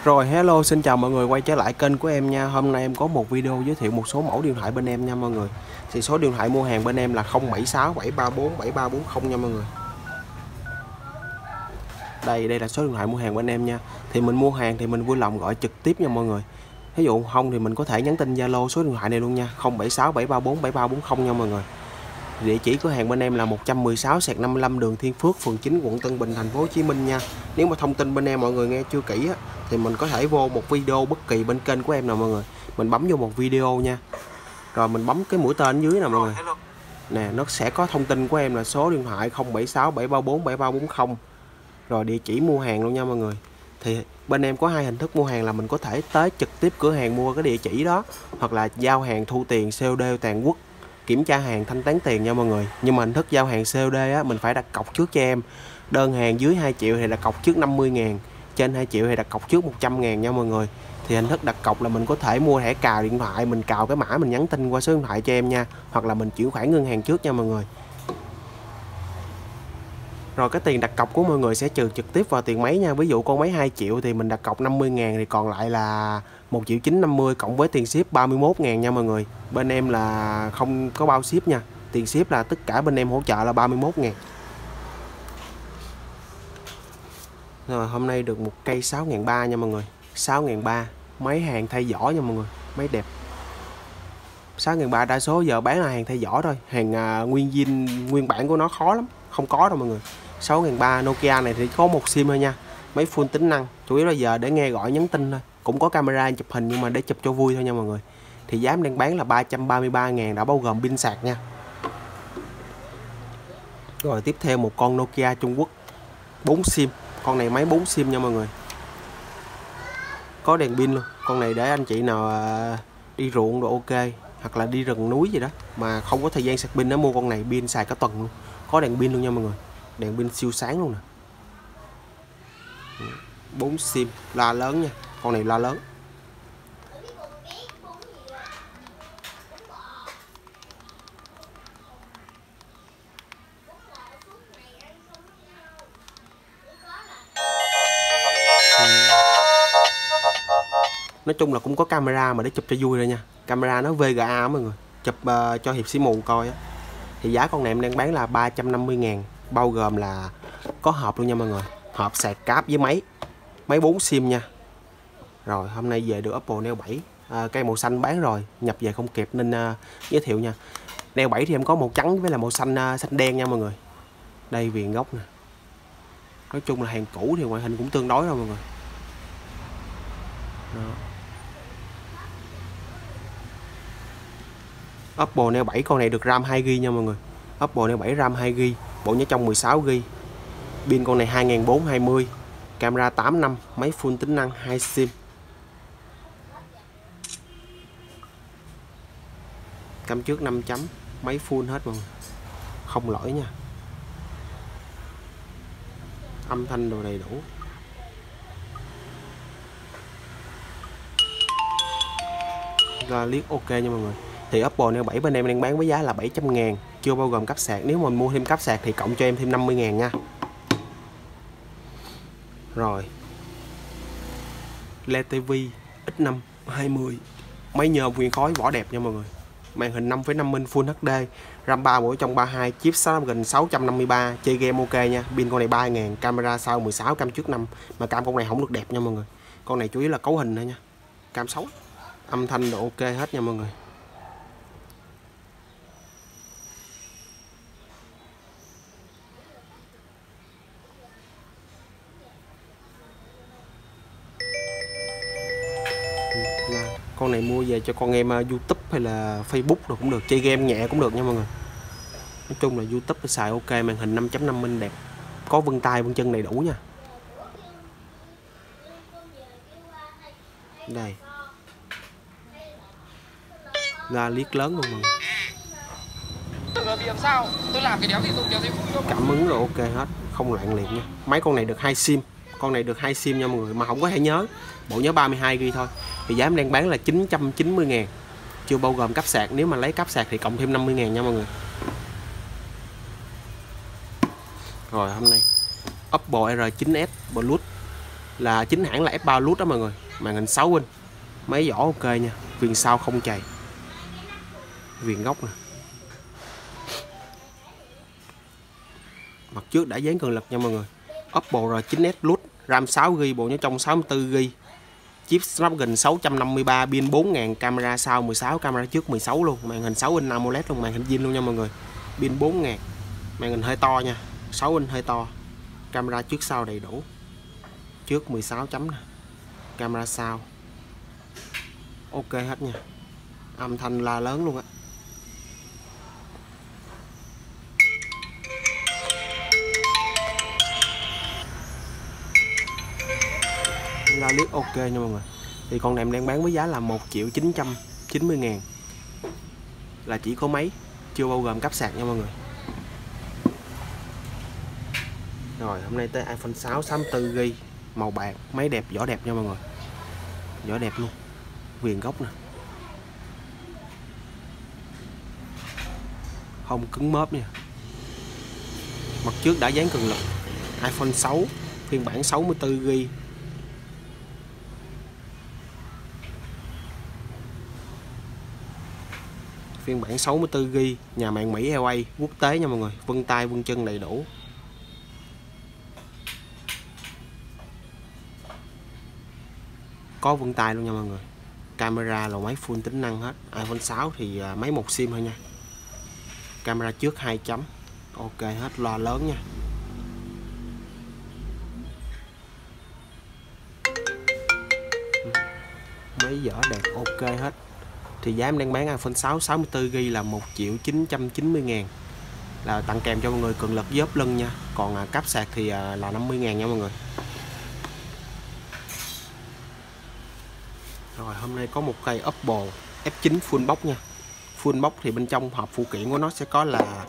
Rồi hello, xin chào mọi người quay trở lại kênh của em nha. Hôm nay em có một video giới thiệu một số mẫu điện thoại bên em nha mọi người. Thì số điện thoại mua hàng bên em là 076 734 7340 nha mọi người. Đây là số điện thoại mua hàng bên em nha. Thì mình mua hàng thì mình vui lòng gọi trực tiếp nha mọi người. Ví dụ không thì mình có thể nhắn tin Zalo số điện thoại này luôn nha, 076 734 7340 nha mọi người. Địa chỉ cửa hàng bên em là 116/55 đường Thiên Phước, phường 9, quận Tân Bình, thành phố Hồ Chí Minh nha. Nếu mà thông tin bên em mọi người nghe chưa kỹ á, thì mình có thể vô một video bất kỳ bên kênh của em nào mọi người. Mình bấm vô một video nha. Rồi mình bấm cái mũi tên dưới nè mọi người. Nè, nó sẽ có thông tin của em là số điện thoại 076 734 7340. Rồi địa chỉ mua hàng luôn nha mọi người. Thì bên em có hai hình thức mua hàng là mình có thể tới trực tiếp cửa hàng mua cái địa chỉ đó, hoặc là giao hàng thu tiền COD toàn quốc, kiểm tra hàng thanh toán tiền nha mọi người. Nhưng mà hình thức giao hàng COD á, mình phải đặt cọc trước cho em. Đơn hàng dưới 2 triệu thì đặt cọc trước 50.000, trên 2 triệu thì đặt cọc trước 100.000 nha mọi người. Thì hình thức đặt cọc là mình có thể mua thẻ cào điện thoại, mình cào cái mã mình nhắn tin qua số điện thoại cho em nha, hoặc là mình chuyển khoản ngân hàng trước nha mọi người. Rồi cái tiền đặt cọc của mọi người sẽ trừ trực tiếp vào tiền máy nha. Ví dụ con máy 2 triệu thì mình đặt cọc 50.000 thì còn lại là 1.950.000 cộng với tiền ship 31.000 nha mọi người. Bên em là không có bao ship nha. Tiền ship là tất cả bên em hỗ trợ là 31.000. Rồi hôm nay được một cây 6.300 nha mọi người. 6.300, máy hàng thay vỏ nha mọi người, máy đẹp. 6.300 đa số giờ bán là hàng thay vỏ thôi. Hàng nguyên zin nguyên bản của nó khó lắm, không có đâu mọi người. 6.300 Nokia này thì có một sim thôi nha. Máy full tính năng, chủ yếu là giờ để nghe gọi nhắn tin thôi. Cũng có camera chụp hình nhưng mà để chụp cho vui thôi nha mọi người. Thì giá em đang bán là 333.000, đã bao gồm pin sạc nha. Rồi tiếp theo một con Nokia Trung Quốc 4 sim. Con này máy 4 sim nha mọi người. Có đèn pin luôn. Con này để anh chị nào đi ruộng rồi ok, hoặc là đi rừng núi gì đó mà không có thời gian sạc pin, nó mua con này pin xài cả tuần luôn. Có đèn pin luôn nha mọi người. Đèn pin siêu sáng luôn nè. 4 sim, loa lớn nha. Con này loa lớn. Nói chung là cũng có camera mà để chụp cho vui rồi nha. Camera nó VGA mọi người. Chụp cho hiệp sĩ mù coi á. Thì giá con này em đang bán là 350.000, bao gồm là có hộp luôn nha mọi người. Hộp sạc cáp với máy. Máy 4 sim nha. Rồi hôm nay về được Oppo Neo 7. Cây màu xanh bán rồi, nhập về không kịp nên giới thiệu nha. Neo 7 thì em có màu trắng với là màu xanh xanh đen nha mọi người. Đây viền gốc nè. Nói chung là hàng cũ thì ngoại hình cũng tương đối thôi mọi người. Đó. Oppo Neo 7 con này được RAM 2GB nha mọi người. Oppo Neo 7 RAM 2GB, bộ nhớ trong 16GB. Pin con này 2420, camera 8 năm, máy full tính năng 2 sim. Cắm trước 5 chấm, máy full hết mọi người. Không lỗi nha. Âm thanh đồ đầy đủ. Ra liếc ok nha mọi người. Thì Oppo Neo 7 bên em đang bán với giá là 700.000, chưa bao gồm cáp sạc. Nếu mà mình mua thêm cáp sạc thì cộng cho em thêm 50.000 nha. Rồi LED TV X5 20, máy nhôm nguyên khối, vỏ đẹp nha mọi người. Màn hình 5,5 inch Full HD, RAM 3 bộ trong 32, chip Snapdragon 653, chơi game ok nha. Pin con này 3.000, camera sau 16, cam trước 5. Mà cam con này không được đẹp nha mọi người. Con này chủ yếu là cấu hình thôi nha. Cam xấu. Âm thanh độ ok hết nha mọi người. Con này mua về cho con em YouTube hay là Facebook rồi cũng được, chơi game nhẹ cũng được nha mọi người. Nói chung là YouTube xài ok, màn hình 5.5 inch đẹp, có vân tay vân chân đầy đủ nha. Đây, ra liếc lớn luôn mọi người. Cảm ứng rồi ok hết, không loạn liệt nha. Máy con này được 2 sim, con này được 2 sim nha mọi người, mà không có thẻ nhớ, bộ nhớ 32GB thôi. Thì giá em đang bán là 990.000, chưa bao gồm cáp sạc. Nếu mà lấy cáp sạc thì cộng thêm 50.000 nha mọi người. Rồi hôm nay Oppo R9s Plus là chính hãng là F3 Plus đó mọi người. Màn hình 6 inch, máy vỏ ok nha, viền sau không chày, viền gốc nè. Mặt trước đã dán cường lực nha mọi người. Oppo R9s Plus, RAM 6GB, bộ nhớ trong 64GB, chip Snapdragon 653, pin 4000, camera sau 16, camera trước 16 luôn, màn hình 6 inch AMOLED luôn, màn hình zin luôn nha mọi người. Pin 4000, màn hình hơi to nha, 6 inch hơi to. Camera trước sau đầy đủ. Trước 16 chấm nè, camera sau ok hết nha. Âm thanh la lớn luôn á. La liếc ok nha mọi người. Thì con này em đang bán với giá là 1.990.000, là chỉ có máy, chưa bao gồm cáp sạc nha mọi người. Rồi hôm nay tới iPhone 6 64GB, màu bạc, máy đẹp, vỏ đẹp nha mọi người. Vỏ đẹp luôn, viền gốc nè, không cứng mớp nha. Mặt trước đã dán cường lực. iPhone 6 phiên bản 64GB. Phiên bản 64GB, nhà mạng Mỹ LA, quốc tế nha mọi người, vân tay vân chân đầy đủ. Có vân tay luôn nha mọi người. Camera là máy full tính năng hết. iPhone 6 thì máy một sim thôi nha. Camera trước 2 chấm, ok hết, loa lớn nha. Máy vỏ đẹp ok hết. Thì giá em đang bán iPhone 6 64GB là 1.990.000, là tặng kèm cho mọi người cường lực dớp lưng nha. Còn cáp sạc thì là 50.000 nha mọi người. Rồi hôm nay có một cây Oppo F9 full box nha. Full box thì bên trong hộp phụ kiện của nó sẽ có là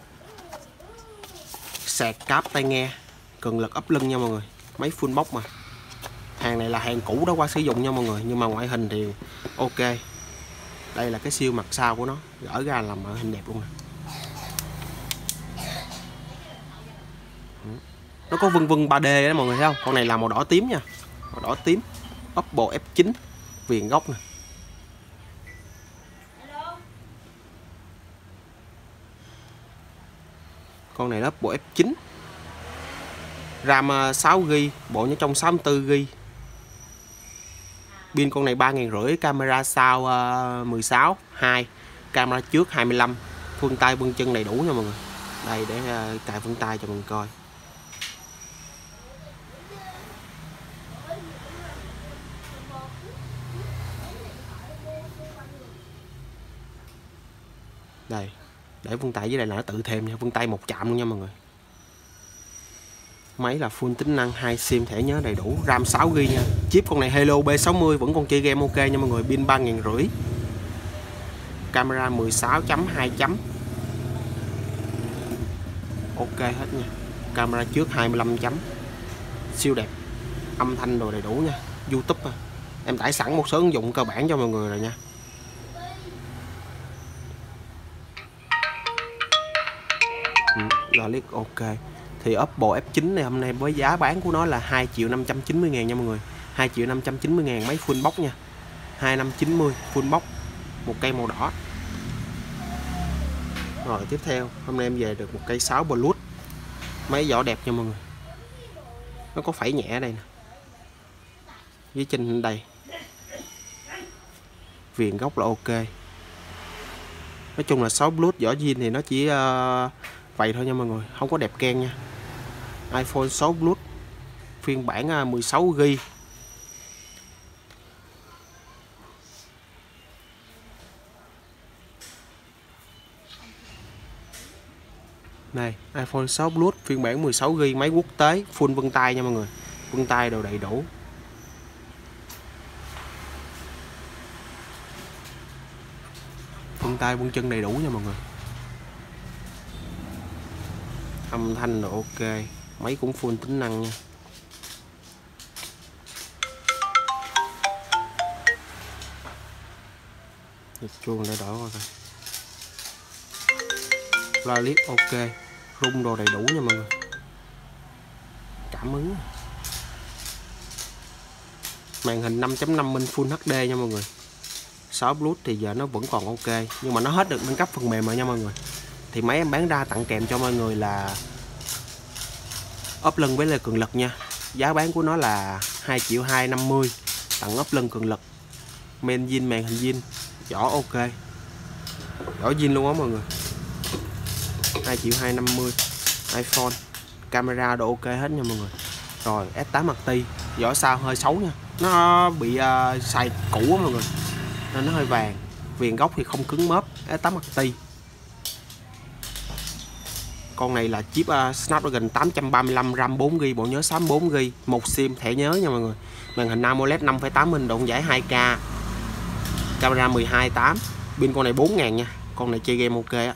sạc, cáp tai nghe, cường lực ấp lưng nha mọi người. Máy full box mà. Hàng này là hàng cũ đã qua sử dụng nha mọi người, nhưng mà ngoại hình thì ok. Đây là cái siêu mặt sau của nó, gỡ ra làm ngoại hình đẹp luôn nè. Nó có vân vân 3D đó mọi người thấy không? Con này là màu đỏ tím nha. Màu đỏ tím. Oppo F9, viền gốc nè. Con này là Oppo F9, RAM 6GB, bộ nhớ trong 64GB. Pin con này 3500, camera sau 16, 2, camera trước 25, vân tay vân chân đầy đủ nha mọi người. Đây để cài vân tay cho mình coi. Đây, để vân tay dưới đây là nó tự thêm nha, vân tay một chạm luôn nha mọi người. Máy là full tính năng, 2 sim, thẻ nhớ đầy đủ, RAM 6GB nha. Chip con này Hello B60 vẫn còn chơi game ok nha mọi người, pin 3500. Camera 16 chấm 2 chấm. Ok hết nha. Camera trước 25 chấm. Siêu đẹp. Âm thanh đồ đầy đủ nha. YouTube à. Em tải sẵn một số ứng dụng cơ bản cho mọi người rồi nha. Click ok. Thì Oppo F9 này hôm nay với giá bán của nó là 2.590.000 nha mọi người. 2.590.000, máy full box nha. 2590 full box, một cây màu đỏ. Rồi tiếp theo hôm nay em về được một cây 6 Plus, máy vỏ đẹp nha mọi người. Nó có phẩy nhẹ ở đây nè, với trên đây. Viền gốc là ok. Nói chung là 6 Plus vỏ zin thì nó chỉ vậy thôi nha mọi người, không có đẹp ken nha. iPhone 6 Plus phiên bản 16GB. Này, iPhone 6 Plus phiên bản 16GB, máy quốc tế, full vân tay nha mọi người. Vân tay đồ đầy đủ. Vân tay vân chân đầy đủ nha mọi người. Âm thanh đồ ok, máy cũng full tính năng nha. Nhịp chuông để đổi qua coi. Playlist ok, rung đồ đầy đủ nha mọi người. Cảm ứng. Màn hình 5.5 inch Full HD nha mọi người. 6 Plus thì giờ nó vẫn còn ok, nhưng mà nó hết được nâng cấp phần mềm rồi nha mọi người. Thì máy em bán ra tặng kèm cho mọi người là ốp lưng với là cường lực nha. Giá bán của nó là 2.250.000, tặng ốp lưng cường lực, men zin, màn hình zin, vỏ ok, vỏ zin luôn á mọi người. 2.250.000, iPhone, camera độ ok hết nha mọi người. Rồi S8 Marti, vỏ sau hơi xấu nha, nó bị xài cũ á mọi người nên nó hơi vàng. Viền gốc thì không cứng mớp. S8 Marti, con này là chip Snapdragon 835, RAM 4GB, bộ nhớ 64GB, một sim thẻ nhớ nha mọi người. Màn hình AMOLED 5.8 inch, độ giải 2K, camera 12.8, pin con này 4.000 nha, con này chơi game ok á.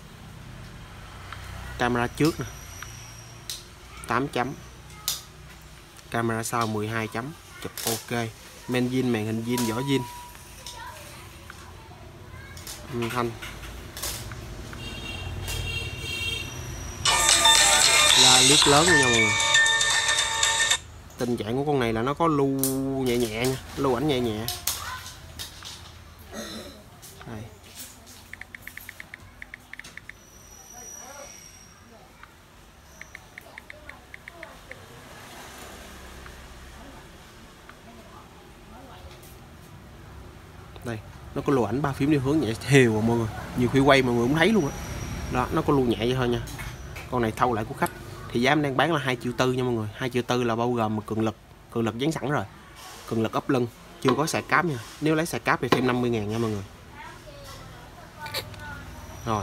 Camera trước nè 8 chấm, camera sau 12 chấm, chụp ok. Men zin, màn hình zin, vỏ zin. Âm thanh la liếc lớn nha mọi người. Tình trạng của con này là nó có lưu nhẹ nhẹ nha, lưu ảnh nhẹ nhẹ. Đây. Đây, nó có lưu ảnh 3 phím điều hướng nhẹ thều à mọi người. Nhiều khi quay mọi người cũng thấy luôn á. Đó, nó có lưu nhẹ vậy thôi nha. Con này thâu lại của khách. Thì giá em đang bán là 2.4 triệu nha mọi người. 2.4 triệu là bao gồm cường lực dán sẵn rồi. Cường lực ốp lưng, chưa có sạc cáp nha. Nếu lấy sạc cáp thì thêm 50.000 nha mọi người. Rồi.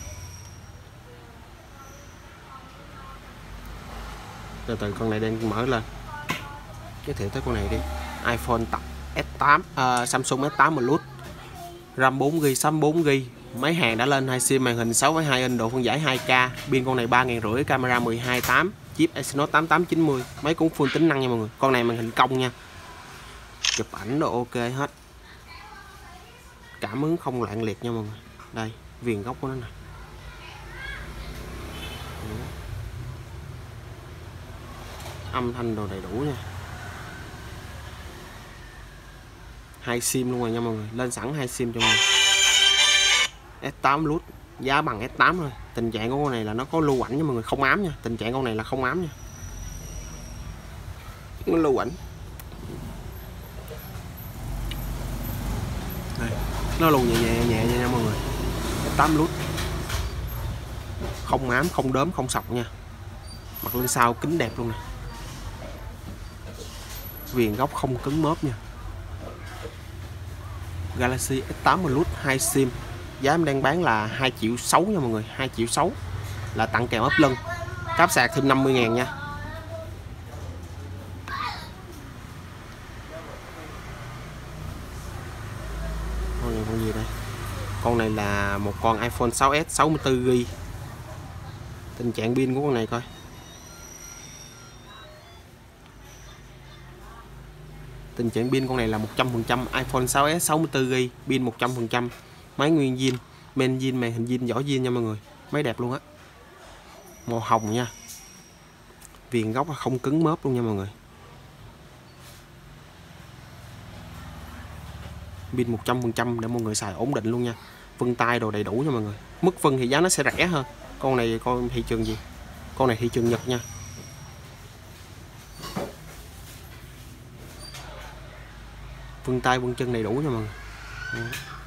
Từ từ con này đang mở lên. Giới thiệu tới con này đi. iPhone S8, Samsung S8 Plus, RAM 4GB, 64GB, máy hàng đã lên 2 sim, màn hình 6.2 inch, độ phân giải 2K, pin con này 3.500, camera 12.8, chip Exynos 8890, máy cũng full tính năng nha mọi người. Con này màn hình cong nha, chụp ảnh độ ok hết, cảm ứng không loạn liệt nha mọi người. Đây viền gốc của nó nè, âm thanh đồ đầy đủ nha. 2 sim luôn rồi nha mọi người, lên sẵn 2 sim cho mọi người. S8 Plus giá bằng S8 thôi. Tình trạng của con này là nó có lưu ảnh nha mọi người, không ám nha. Tình trạng con này là không ám nha, nó lưu ảnh. Đây, nó lưu nhẹ nhẹ nha mọi người. S8 Plus không ám, không đốm, không sọc nha. Mặt lưng sau kính đẹp luôn nè, viền gốc không cứng mớp nha. Galaxy S8 Plus 2 sim, giá em đang bán là 2.6 triệu nha mọi người. 2.6 triệu là tặng kèm ốp lưng, cáp sạc thêm 50.000 nha. Con này con gì đây? Con này là một con iPhone 6s 64GB. Tình trạng pin của con này coi. Tình trạng pin con này là 100%, iPhone 6s 64GB, pin 100%, máy nguyên zin, men zin, màn hình zin, vỏ zin nha mọi người. Máy đẹp luôn á, màu hồng nha, viền gốc không cứng mớp luôn nha mọi người. Pin 100% để mọi người xài ổn định luôn nha. Vân tay đồ đầy đủ nha mọi người. Mức vân thì giá nó sẽ rẻ hơn. Con này con thị trường gì? Con này thị trường Nhật nha. Vân tay vân chân đầy đủ nha mọi người.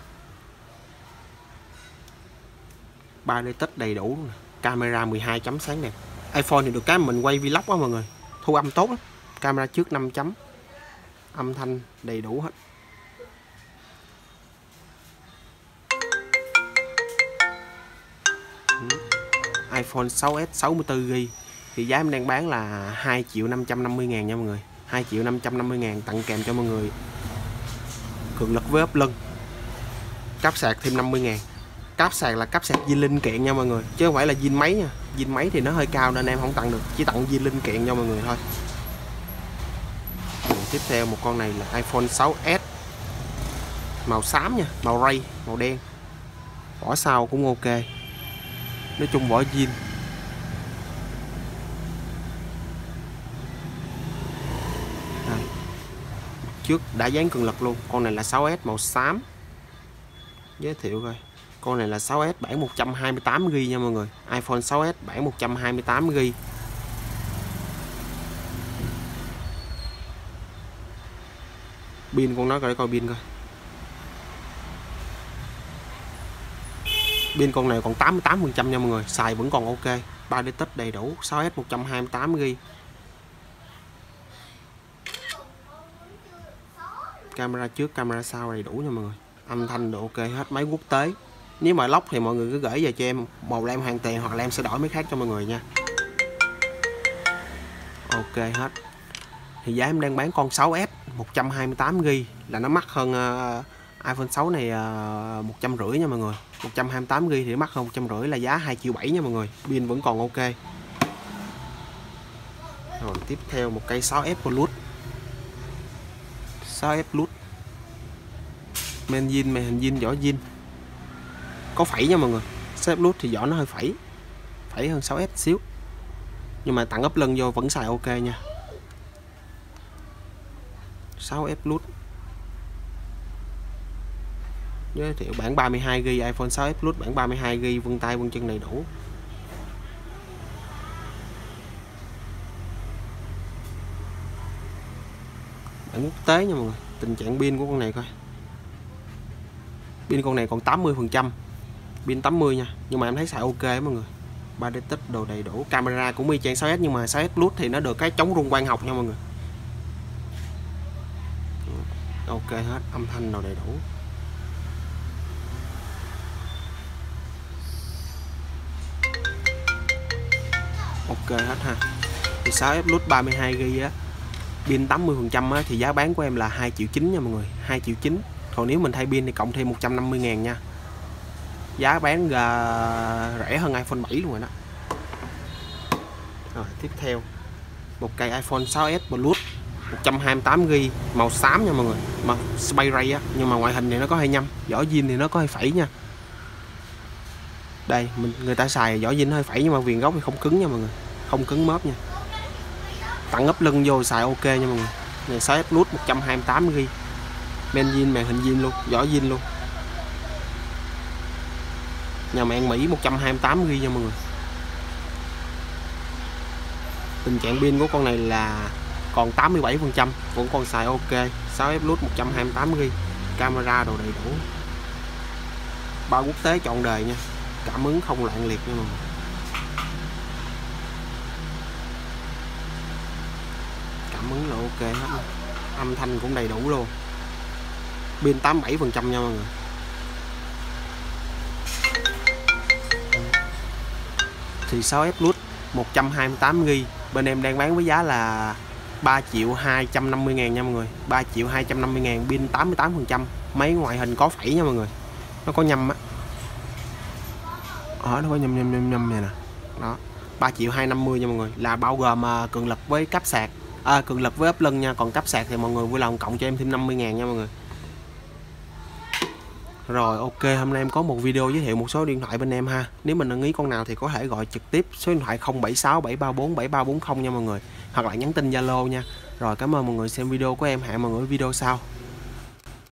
3D touch đầy đủ luôn. Camera 12 chấm sáng đẹp. iPhone thì được cái mình quay vlog á mọi người, thu âm tốt lắm. Camera trước 5 chấm, âm thanh đầy đủ hết. iPhone 6s 64GB thì giá em đang bán là 2.550.000 nha mọi người. 2.550.000 tặng kèm cho mọi người cường lực với ốp lưng, cáp sạc thêm 50.000. Cáp sạc là cáp sạc zin linh kiện nha mọi người, chứ không phải là zin máy nha. Zin máy thì nó hơi cao nên em không tặng được, chỉ tặng zin linh kiện cho mọi người thôi. Tiếp theo một con này là iPhone 6s màu xám nha, màu ray, màu đen, vỏ sau cũng ok, nói chung vỏ zin. trước đã dán cường lực luôn. Con này là 6S màu xám. Giới thiệu coi. Con này là 6S bản 128GB nha mọi người. iPhone 6S bản 128GB. Pin con nó coi, để coi pin coi. Pin con này còn 88% nha mọi người, xài vẫn còn ok. 3D Touch đầy đủ, 6S 128GB. Camera trước, camera sau đầy đủ nha mọi người. Âm thanh độ ok hết, máy quốc tế. Nếu mà lóc thì mọi người cứ gửi về cho em, một là em hoàn tiền hoặc là em sẽ đổi máy khác cho mọi người nha. Ok hết. Thì giá em đang bán con 6S 128GB là nó mắc hơn iPhone 6 này 150 nha mọi người. 128GB thì mắc hơn 150, là giá 2,7 triệu nha mọi người. Pin vẫn còn ok. Rồi tiếp theo một cây 6S Plus. 6S Plus. Men zin, màn hình zin, vỏ zin. Có phẩy nha mọi người. 6S Plus thì vỏ nó hơi phẩy. Phẩy hơn 6S xíu. Nhưng mà tặng ốp lưng vô vẫn xài ok nha. 6S Plus. Giới thiệu bản 32GB, iPhone 6S Plus bản 32GB, vân tay vân chân đầy đủ. Bản quốc tế nha mọi người. Tình trạng pin của con này coi. Pin con này còn 80%. Pin 80 nha, nhưng mà em thấy xài ok mọi người. 3D Touch đồ đầy đủ. Camera cũng y chang 6S, nhưng mà 6S Plus thì nó được cái chống rung quang học nha mọi người. Ok hết, âm thanh đồ đầy đủ. Ok hết ha. Thì 6S Plus 32GB á, pin 80% á, thì giá bán của em là 2,9 triệu nha mọi người, 2,9 triệu. Còn nếu mình thay pin thì cộng thêm 150.000 nha. Giá bán rẻ hơn iPhone 7 luôn rồi đó. Rồi tiếp theo một cây iPhone 6S Plus 128GB màu xám nha mọi người, mà Space Gray á, nhưng mà ngoại hình thì nó có hơi nhăm, vỏ zin thì nó có hơi phẩy nha. Đây người ta xài vỏ zin hơi phẩy, nhưng mà viền gốc thì không cứng nha mọi người, không cứng mớp nha. Tặng ốp lưng vô xài ok nha mọi người. Này 6S Plus 128GB. Men zin, màn hình zin luôn, vỏ zin luôn. Nhà mạng Mỹ 128GB nha mọi người. Tình trạng pin của con này là còn 87%, vẫn còn xài ok. 6S Plus 128GB. Camera đồ đầy đủ. Bao quốc tế trọn đời nha. Cảm ứng không loạn liệt nha mọi người. Cảm ứng là ok hết. Âm thanh cũng đầy đủ luôn. Pin 87% nha mọi người. Thì 6S Plus 128GB bên em đang bán với giá là 3.250.000 nha mọi người. 3.250.000, pin 88%. Máy ngoại hình có phẩy nha mọi người. Nó có nhâm á. Nó có nhâm này nè. Đó. 3.250.000 nha mọi người, là bao gồm cường lực với cáp sạc. Cường lực với ốp lưng nha, còn cáp sạc thì mọi người vui lòng cộng cho em thêm 50.000 nha mọi người. Rồi ok, hôm nay em có một video giới thiệu một số điện thoại bên em ha. Nếu mình ưng ý con nào thì có thể gọi trực tiếp số điện thoại 076 734 7340 nha mọi người, hoặc là nhắn tin Zalo nha. Rồi cảm ơn mọi người xem video của em, hẹn mọi người video sau.